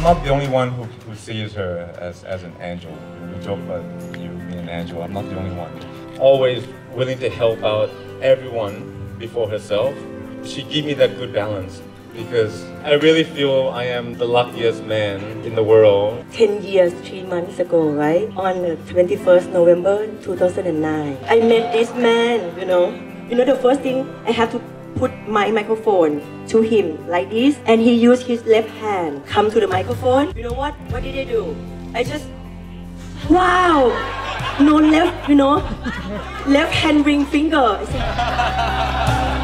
not the only one who sees her as an angel. We joke about you being an angel. I'm not the only one. Always willing to help out everyone before herself. She gave me that good balance because I really feel I am the luckiest man in the world. 10 years, 3 months ago, right? On the 21st November 2009. I met this man, you know. The first thing, I have to put my microphone to him like this, and he used his left hand come to the microphone. You know what? What did I do? I just, wow! No left, left hand ring finger. I said,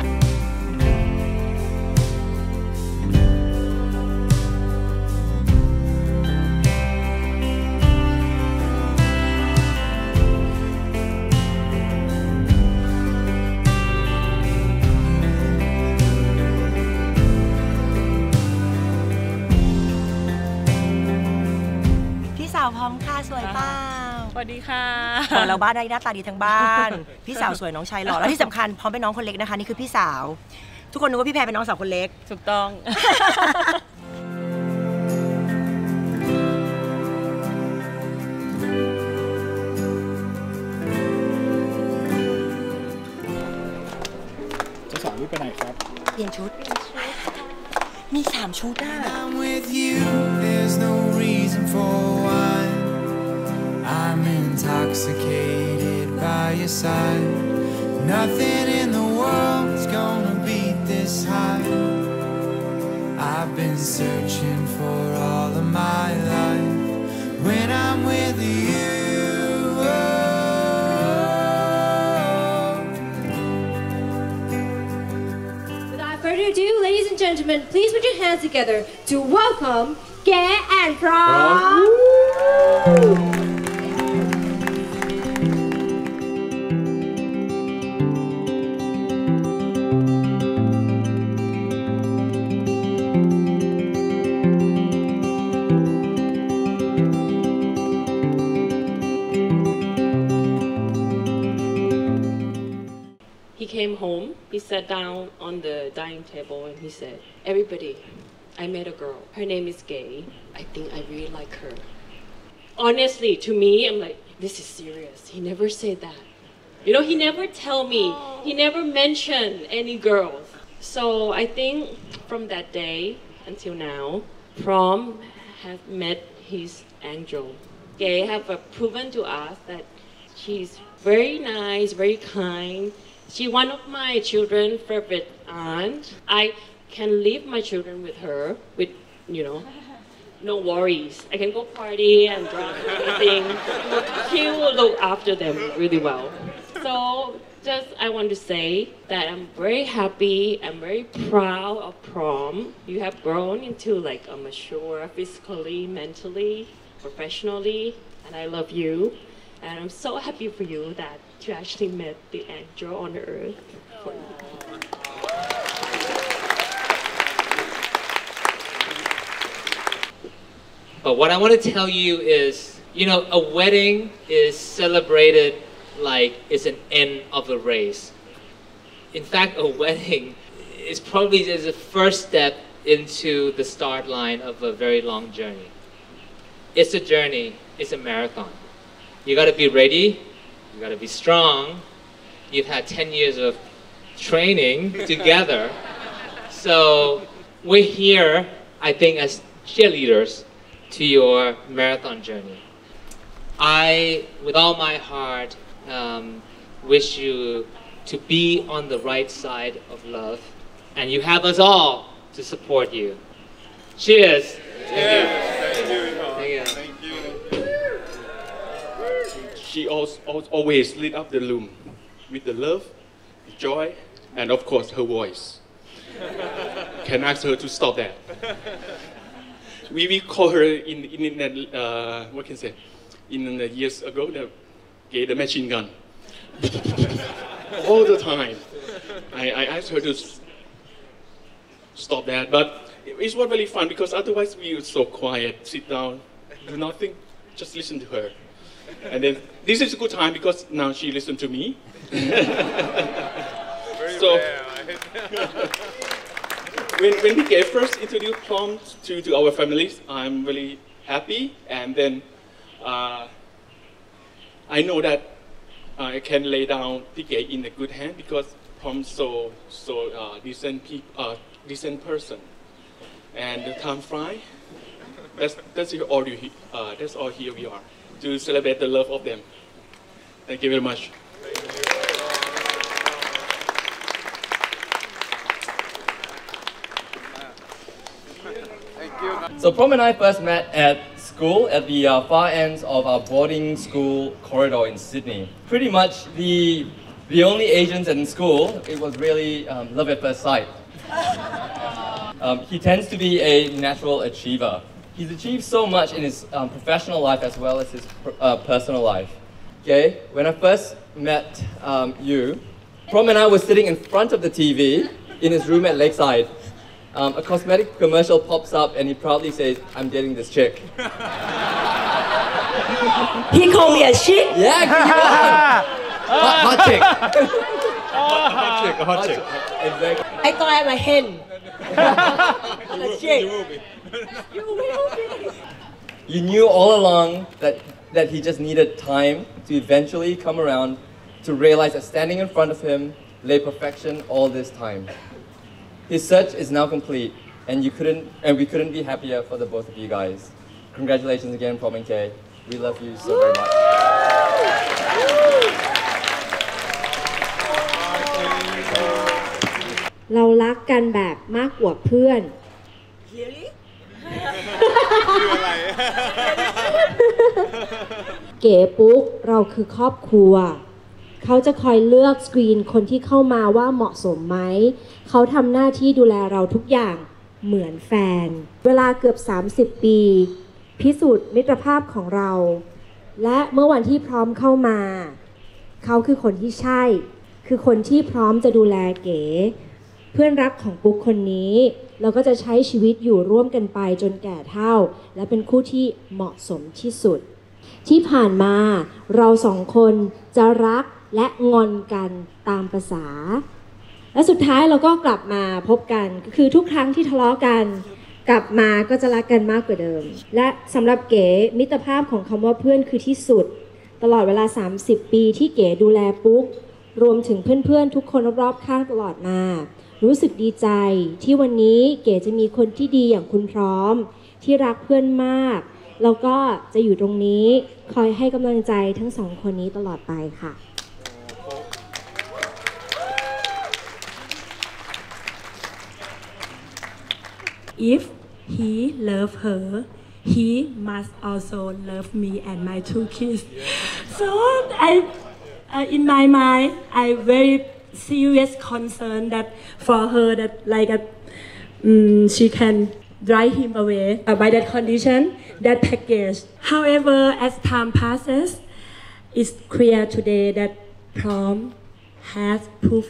พี่สาวพร้อมค่ะสวยเปล่าสวัสดีค่ะของเราบ้านได้หน้าตาดีทั้งบ้านพี่สาวสวยน้องชายหล่อและที่สำคัญพร้อมเป็นน้องคนเล็กนะคะนี่คือพี่สาวทุกคนนึกว่าพี่แพรเป็นน้องสาวคนเล็กถูกต้องจะสาวรีบไปไหนครับเปลี่ยนชุดมี3 ชุดอ่ะ I'm intoxicated by your side. Nothing in the world's gonna beat this high. I've been searching for all of my life. When I'm with you. Without further ado, ladies and gentlemen, please put your hands together to welcome Gay and Prom. He came home, he sat down on the dining table and he said, everybody, I met a girl. Her name is Gay. I think I really like her. Honestly, to me, I'm like, this is serious. He never said that. He never tell me. He never mentioned any girls. So I think from that day until now, Prom have met his angel. Gay have proven to us that she's very nice, very kind. She's one of my children's favorite aunt. I can leave my children with her with, no worries. I can go party and drink anything. She will look after them really well. So I want to say that I'm very happy. I'm very proud of Prom. You have grown into like a mature physically, mentally, professionally, and I love you. And I'm so happy for you that you actually met the angel on the earth. But what I want to tell you is, a wedding is celebrated like it's an end of a race. In fact, a wedding is probably just the first step into the start line of a very long journey. It's a journey, it's a marathon. You got to be ready, you got to be strong. You've had 10 years of training together. So we're here, I think, as cheerleaders to your marathon journey. I, with all my heart, wish you to be on the right side of love, and you have us all to support you. Cheers! Cheers. Thank you. Thank you. She always lit up the room with the love, the joy, and of course her voice. Can ask her to stop that. We call her what can I say? In the years ago, the machine gun. All the time. I asked her to stop that, but it's not really fun because otherwise we are so quiet, sit down, do nothing, just listen to her. And then this is a good time because now she listens to me. Very so, rare, right? when we get first introduced prom to our families, I'm really happy, and then I know that I can lay down Pike in a good hand because Prom so decent person, and the time fly. That's all that's all here we are to celebrate the love of them. Thank you very much. So Prom and I first met at school at the far ends of our boarding school corridor in Sydney. Pretty much the only Asians in school. It was really love at first sight. He tends to be a natural achiever. He's achieved so much in his professional life as well as his personal life. Okay, when I first met you, Prom and I were sitting in front of the TV in his room at Lakeside. A cosmetic commercial pops up and he proudly says, "I'm dating this chick." He called me a chick? Yeah, you are. Hot chick. Hot chick. Exactly. I thought I'm a hen. A chick. You knew all along that he just needed time to eventually come around to realize that standing in front of him lay perfection all this time. His search is now complete, and we couldn't be happier for the both of you guys. Congratulations again, Prom and Kay. We love you so very much. เรารักกันแบบมากกว่าเพื่อน Really? เก๋ปุ๊กเราคือครอบครัวเขาจะคอยเลือกสกรีนคนที่เข้ามาว่าเหมาะสมไหมเขาทำหน้าที่ดูแลเราทุกอย่างเหมือนแฟนเวลาเกือบ30 ปีพิสูจน์มิตรภาพของเราและเมื่อวันที่พร้อมเข้ามาเขาคือคนที่ใช่คือคนที่พร้อมจะดูแลเก๋เพื่อนรักของปุ๊กคนนี้เราก็จะใช้ชีวิตอยู่ร่วมกันไปจนแก่เฒ่าและเป็นคู่ที่เหมาะสมที่สุดที่ผ่านมาเราสองคนจะรักและงอนกันตามประสาและสุดท้ายเราก็กลับมาพบกันก็คือทุกครั้งที่ทะเลาะกันกลับมาก็จะรักกันมากกว่าเดิมและสำหรับเก๋มิตรภาพของคำว่าเพื่อนคือที่สุดตลอดเวลา30 ปีที่เก๋ดูแลปุ๊กรวมถึงเพื่อนๆทุกคนรอบๆข้างตลอดมารู้สึกดีใจที่วันนี้เก๋จะมีคนที่ดีอย่างคุณพร้อมที่รักเพื่อนมากแล้วก็จะอยู่ตรงนี้คอยให้กำลังใจทั้งสองคนนี้ตลอดไปค่ะ If he love her, he must also love me and my 2 kids. So in my mind, I very serious concern that for her that like she can drive him away by that condition, that package. However, as time passes, it's clear today that Prom has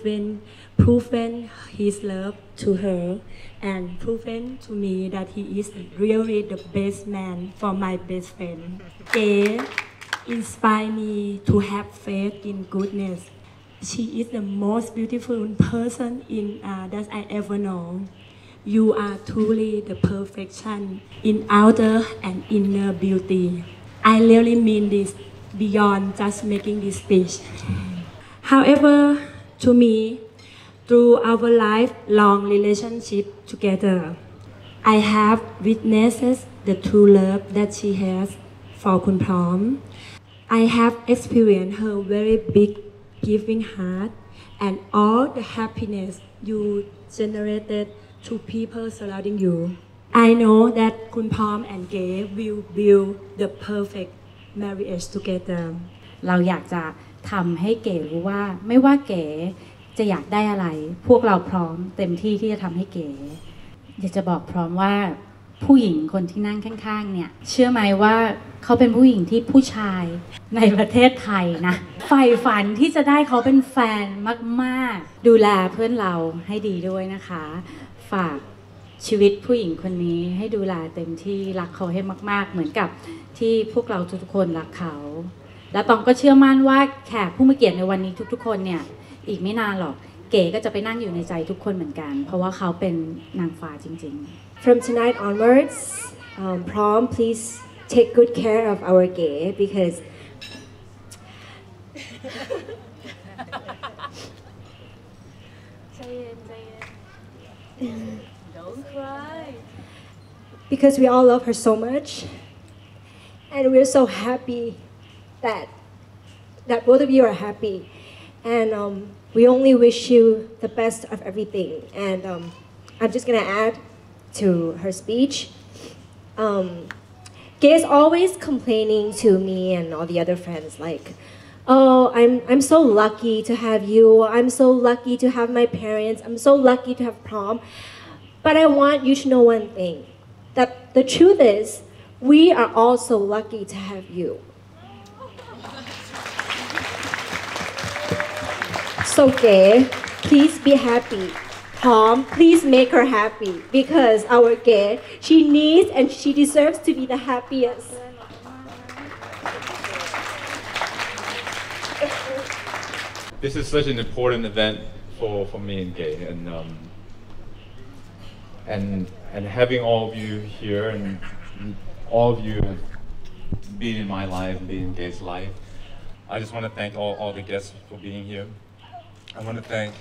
proven his love to her and proven to me that he is really the best man for my best friend. They inspire me to have faith in goodness. She is the most beautiful person that I ever know. You are truly the perfection in outer and inner beauty. I really mean this beyond just making this speech. However, to me, through our lifelong relationship together, I have witnessed the true love that she has for Kun Prom. I have experienced her very big giving heart and all the happiness you generated to people surrounding you. I know that Kun Prom and Gay will build the perfect marriage together. เราอยากจะทำให้เก๋รู้ว่าไม่ว่าเก๋จะอยากได้อะไรพวกเราพร้อมเต็มที่ที่จะทำให้เก๋อยากจะบอกพร้อมว่าผู้หญิงคนที่นั่งข้างๆเนี่ยเชื่อไหมว่าเขาเป็นผู้หญิงที่ผู้ชายในประเทศไทยนะใฝ่ฝันที่จะได้เขาเป็นแฟนมากๆดูแลเพื่อนเราให้ดีด้วยนะคะฝากชีวิตผู้หญิงคนนี้ให้ดูแลเต็มที่รักเขาให้มากๆเหมือนกับที่พวกเราทุกคนรักเขาและตองก็เชื่อมั่นว่าแขกผู้มีเกียรติในวันนี้ทุกๆคนเนี่ยอีกไม่นานหรอกเก๋ก็จะไปนั่งอยู่ในใจทุกคนเหมือนกันเพราะว่าเขาเป็นนางฟ้าจริงๆ From tonight onwards, prom, please take good care of our gay because Don't cry. because we all love her so much, and we're so happy that both of you are happy, and we only wish you the best of everything. And I'm just gonna add to her speech. Gay is always complaining to me and all the other friends like, oh, I'm so lucky to have you. I'm so lucky to have my parents. I'm so lucky to have prom. But I want you to know one thing, that the truth is, we are all so lucky to have you. So Gay, please be happy. Prom, please make her happy because our Gay, she needs and she deserves to be the happiest. This is such an important event for me and Gay, and having all of you here and all of you being in my life and being in Gay's life. I just want to thank all the guests for being here. I want to thank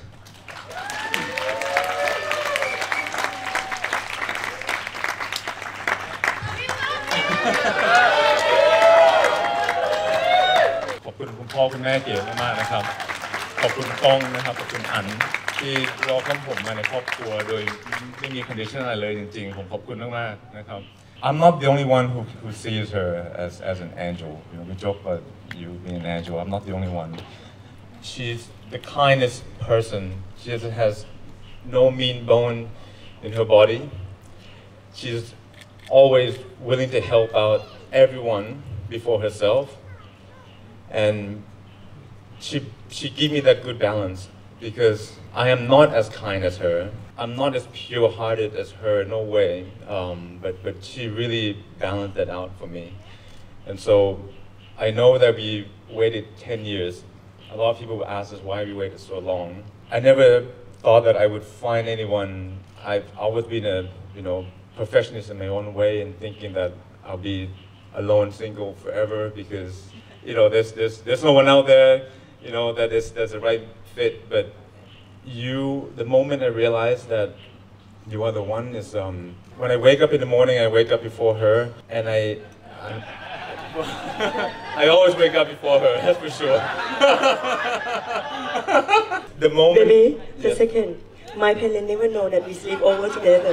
ขอบคุณคุณพ่อคุณแม่เก๋มากๆนะครับขอบคุณก้องนะครับขอบคุณอันที่รอเข้าผมมาในครอบครัวโดยไม่มี condition อะไรเลยจริงๆผมขอบคุณมากๆนะครับ I'm not the only one who sees her as an angel. You know, we joke about you being an angel. I'm not the only one. She's the kindest person. She has no mean bone in her body. She's always willing to help out everyone before herself. And she gave me that good balance because I am not as kind as her. I'm not as pure-hearted as her, no way. But she really balanced that out for me. And so I know that we waited 10 years. A lot of people would ask us why we waited so long. I never thought that I would find anyone. I've always been a perfectionist in my own way and thinking that I'll be alone, single forever because there's no one out there that's the right fit. But the moment I realized that you are the one is when I wake up in the morning, I wake up before her, and I always wake up before her, that's for sure. The moment. Baby, the yes. second. My parents never know that we sleep over together.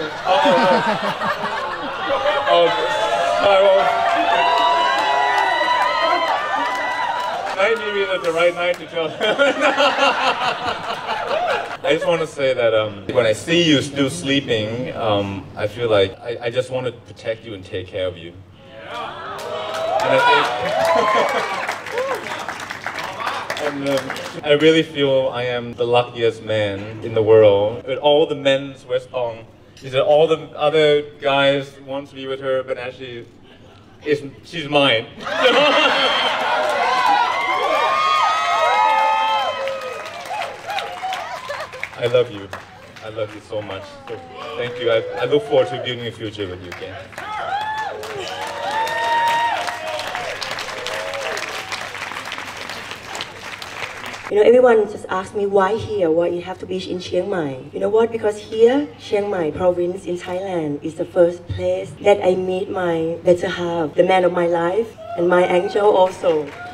Night maybe is the right night to tell. I just want to say that when I see you still sleeping, I feel like I just want to protect you and take care of you. And I think, I really feel I am the luckiest man in the world. With all the men's West Ong, he said all the other guys want to be with her, but actually, she's mine. I love you. I love you so much. So thank you. I look forward to building a future with you again. Everyone just asks me why here, why you have to be in Chiang Mai. You know what? Because here, Chiang Mai province in Thailand is the first place that I meet my better half, the man of my life, and my angel also.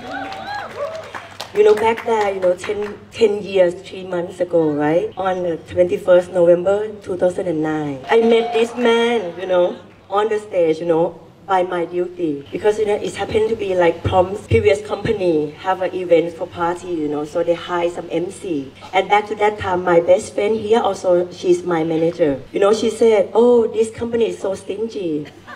Back there, 10 years, 3 months ago, right? On the 21st November 2009, I met this man, on the stage, by my duty. Because, it happened to be like Prom's previous company have an event for party, so they hire some MC. And back to that time, my best friend here also, she's my manager. She said, oh, this company is so stingy.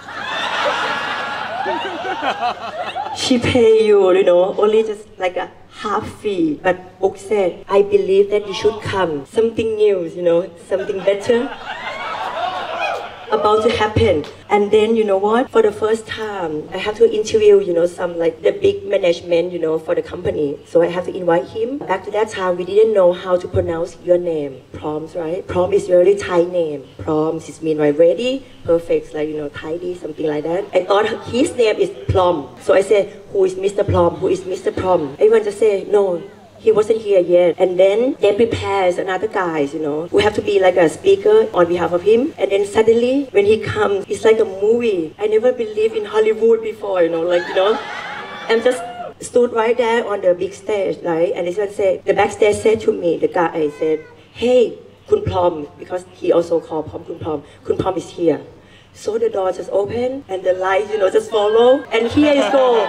She pay you, only just like a half fee. But Book said, I believe that you should come. Something new, something better. about to happen. And then, you know what? For the first time, I have to interview, some like the big management, for the company. So I have to invite him. Back to that time, we didn't know how to pronounce your name. Proms, right? Prom is really Thai name. Proms is mean right, ready, perfect, like, tidy, something like that. I thought his name is Plum. So I said, who is Mr. Plum? Who is Mr. Plum? Everyone just say, no. He wasn't here yet. And then they prepares another guys, who have to be like a speaker on behalf of him. And then suddenly, when he comes, it's like a movie. I never believed in Hollywood before, I'm just stood right there on the big stage, right? And this one said, the backstage said to me, the guy said, hey, Kun Plom, because he also called Plom Kun Plom. Kun Plom is here. So the door just opened and the lights, just follow. And here is go,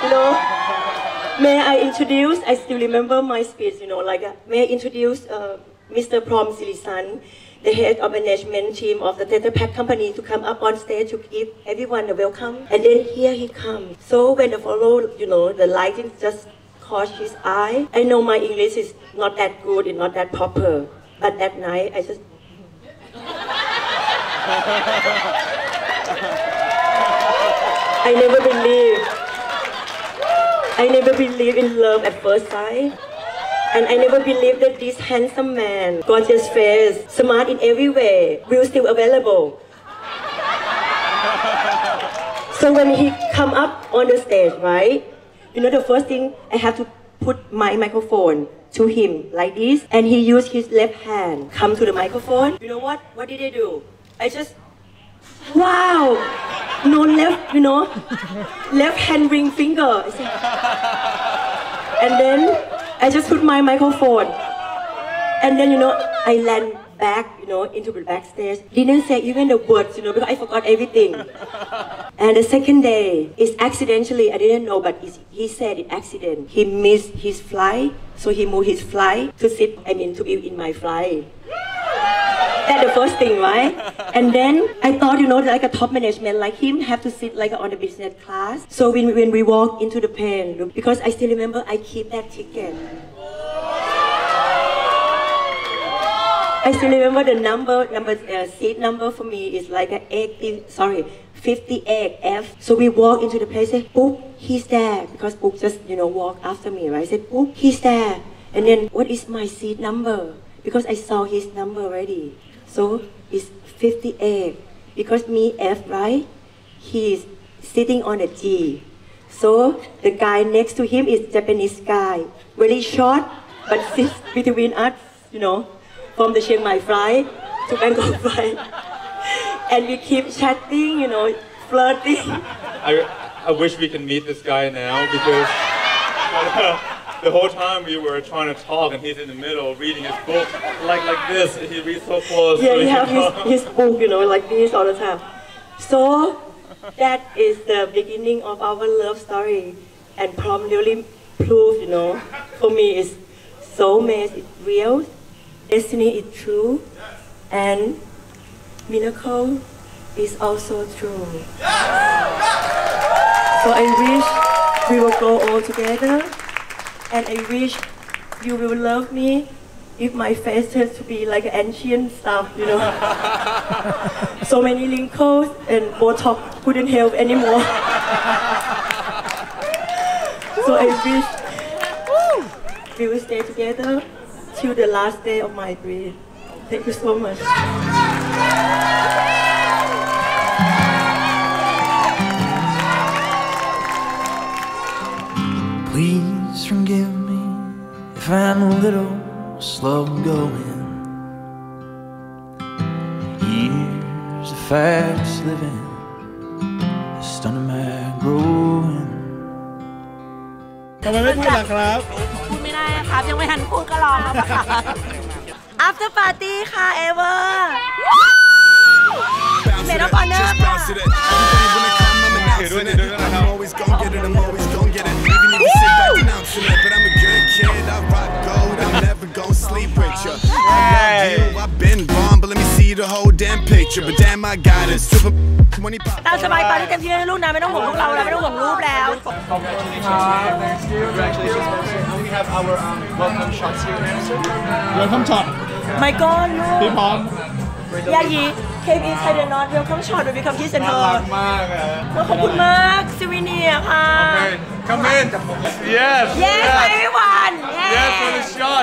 May I introduce, I still remember my speech, may I introduce Mr. Prom Sirisan, the head of management team of the Tetra Pak company, to come up on stage to give everyone a welcome. And then here he comes. So when the follow, the lighting just caught his eye. I know my English is not that good and not that proper, but that night I just... I never believed in love at first sight. And I never believed that this handsome man, gorgeous face, smart in every way, will still available. So when he come up on the stage, right? The first thing, I have to put my microphone to him like this, and he used his left hand, come to the microphone. You know what? What did I do? I just, wow! No left, left hand ring finger. And then I just put my microphone. And then, I land back, into the backstage. Didn't say even the words, because I forgot everything. And the second day, it's accidentally, I didn't know, but he said it accident. He missed his flight, so he moved his flight to to be in my flight. That's the first thing, right? And then I thought, like a top management like him have to sit like on the business class. So when we walk into the plane, because I still remember I keep that ticket. I still remember the seat number for me is like a 58F. So we walk into the place, say, Book, he's there. Because Book just, walk after me, right? I said, Book, he's there. And then, what is my seat number? Because I saw his number already. So it's 58. Because me, F, right? He's sitting on a G. So the guy next to him is Japanese guy. Very short, but sits between us, from the Chiang Mai flight to Bangkok flight. And we keep chatting, flirting. I wish we can meet this guy now because the whole time we were trying to talk and he's in the middle reading his book like this. He reads so close. Yeah, he has his book, like this all the time. So that is the beginning of our love story. And Prom really proved, for me is soulmate is real, destiny is true, and miracle is also true. So I wish we will go all together, and I wish you will love me if my face turns to be like ancient stuff, So many wrinkles and Botox couldn't help anymore. So I wish we will stay together till the last day of my dream. Thank you so much. Please forgive me if I'm a little slow going. Years of fast living, a stunning man growing. ทำไมไม่พูดล่ะครับพูดไม่ได้ครับยังไม่ทันพูดก็ร้องแล้วค่ะ After party ค่ะ Ever เมดอฟออนเนอร์ค่ะ I'm always gon' get it, I'm always gon' get it. Even if you sit back denouncing it, but I'm a good kid, I rock gold, I'm never gon' sleep with you. I love you, I've been bomb, but let me see the whole damn picture. But damn, I got it. Super when he pop. ตามสบายปาร์ตี้เต็มที่นะลูกนะไม่ต้องห่วงพวกเราแล้วไม่ต้องห่วงรูปแล้ว Congratulations. We have our welcome shots here. Welcome shot. My God ลูกพี่พร้อมยายี came in Thailand not welcome shot will become kiss and her น่ารักมากอ่ะขอบคุณมากซิวิเนียค่ะ Come in Yes Yes everyone Yes for the shot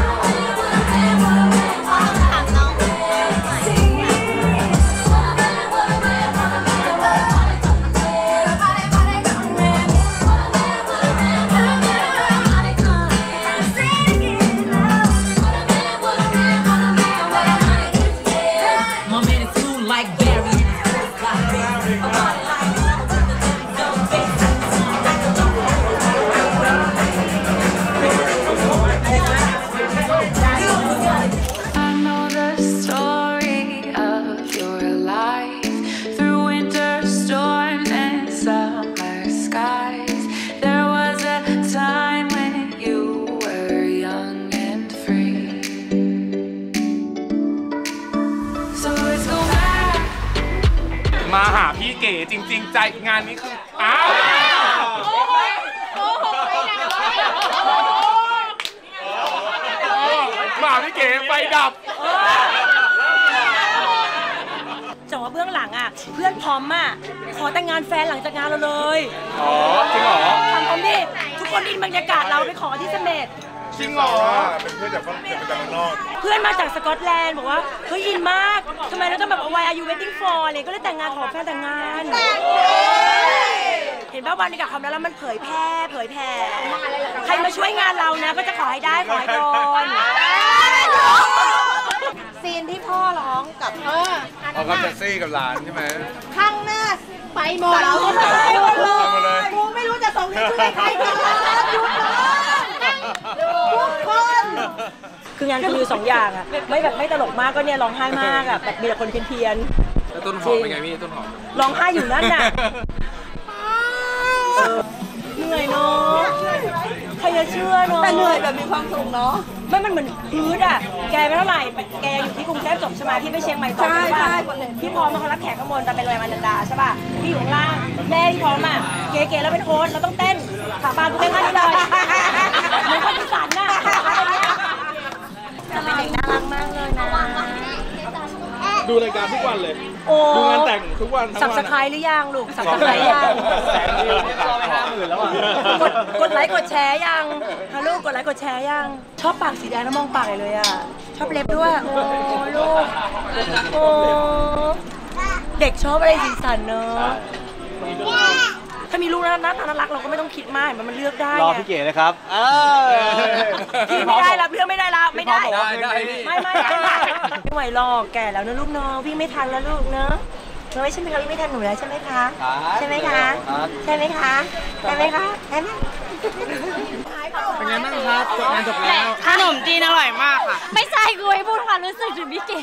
มาหาพี่เก๋จริงๆใจงานนี้คืออ้าวมาพี่เก๋ไฟดับจังว่าเบื้องหลังอ่ะเพื่อนพร้อมอ่ะขอแต่งงานแฟนหลังจากงานเราเลยอ๋อจริงเหรอทำพร้อมดิทุกคนอินบรรยากาศเราไปขอที่เสม็ดจริงเหรอเป็นเพื่อนจากข้างนอกเพื่อนมาจากสกอตแลนด์บอกว่าเฮ้ยอินมากทำไมเราต้องแบบ Why are you waiting for อะไรก็เลยแต่งงานขอแฟนแต่งงานเห็นป่ะวันนี้กับความรักแล้วมันเผยแพร่ใครมาช่วยงานเรานะก็จะขอให้ได้ขอให้โดนซีนที่พ่อร้องกับเอากับแท็กซี่กับหลานใช่ไหมข้างหน้าไปหมดแล้วกูไม่รู้จะส่งให้ช่วยใครกันทุกคนคืองานคือ2อย่างอ่ะไม่ตลกมากก็เนี่ยร้องไห้มากอ่ะแบบมีแต่คนเพี้ยนแล้วต้นหอมเป็นไงพี่ต้นหอมร้องไห้อยู่นั่นน่ะเหนื่อยเนาะใครจะเชื่อเนาะแต่เหนื่อยแบบมีความสุขเนาะไม่มันเหมือนพื้นอ่ะแกไม่เท่าไหร่แกอยู่ที่กรุงเทพจบใช่ไหมพี่ไปเชียงใหม่ต่อใช่ป่ะพี่พร้อมมาเขารับแขกข้างบนแต่เป็นโรงแรมอนันดาใช่ป่ะพี่อยู่ข้างล่างแม่พี่พร้อมอ่ะเก๋ๆแล้วเป็นโค้ชเราต้องเต้นขาบานกูเต้นท่านี้เลยเหมือนคนอีสานน่ะเป็นเด็กน่ารักมากเลยนะดูรายการทุกวันเลยดูงานแต่งทุกวันสับสไครหรือยังลูกสับสไครยัง 150,000แล้วอ่ะกดไลค์กดแชร์ยังฮัลโหลกดไลค์กดแชร์ยังชอบปากสีแดงแล้วมองปากเลยอ่ะชอบเล็บด้วยโอ้ลูกโอ้เด็กชอบอะไรสีสันเนอะถ้ามีลูกน่ารักเราก็ไม่ต้องคิดมากมันเลือกได้รอพี่เก๋เลยครับพี่ไม่ได้รับเรื่องไม่ได้รับไม่ได้ไม่ไหวหรอกแก่แล้วนะลูกเนาะพี่ไม่ทันแล้วลูกเนาะใช่ไหมคะพี่ไม่ทันหนูแล้วใช่ไหมคะใช่ไหมคะใช่ไหมคะใช่ไหมคะใช่ไหมเป็นไงบ้างครับจบงานจบแล้วขนมจีนอร่อยมากค่ะไม่ใช่กูให้พูดความรู้สึกถึงพี่เก๋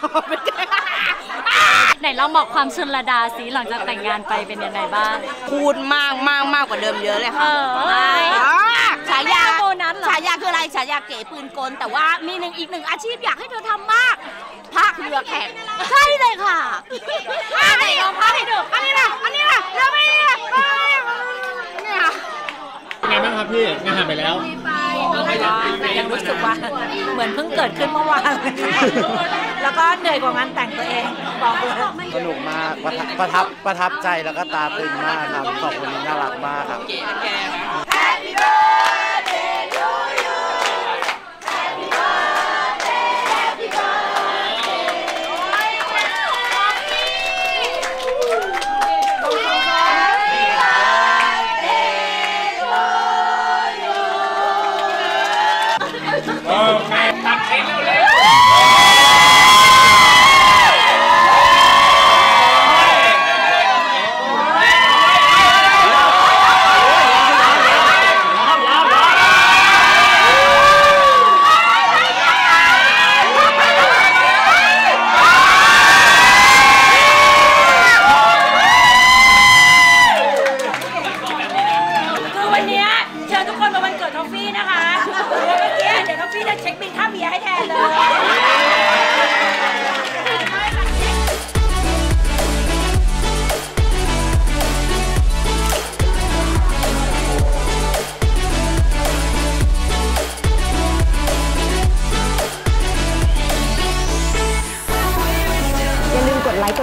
ไหนลองบอกความชลดาสิหลังจากแต่งงานไปเป็นยังไงบ้างพูดมากกว่าเดิมเยอะเลยค่ะฉายาโบนัสเหรอฉายาคืออะไรฉายาเก๋ปืนกลแต่ว่ามีอีกหนึ่งอาชีพอยากให้เธอทำมากภาคเรือแข่งใช่เลยค่ะไหนลองภาคให้ดูอันนี้ล่ะเรือไม่นี่ล่ะเนี่ยเป็นไงบ้างครับพี่งานผ่านไปแล้วยังรู้สึกว่าเหมือนเพิ่งเกิดขึ้นเมื่อวานแล้วก็เหนื่อยกว่างานแต่งตัวเองบอกเลยสนุกมากประทับใจแล้วก็ตาตึงมากครับสองคนนี้น่ารักมากครับ Happy birthday to you Happy birthday Happy birthday ตัดเค้กเร็ว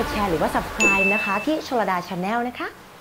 กดแชร์หรือว่า subscribe นะคะที่ชลดา Channel นะคะ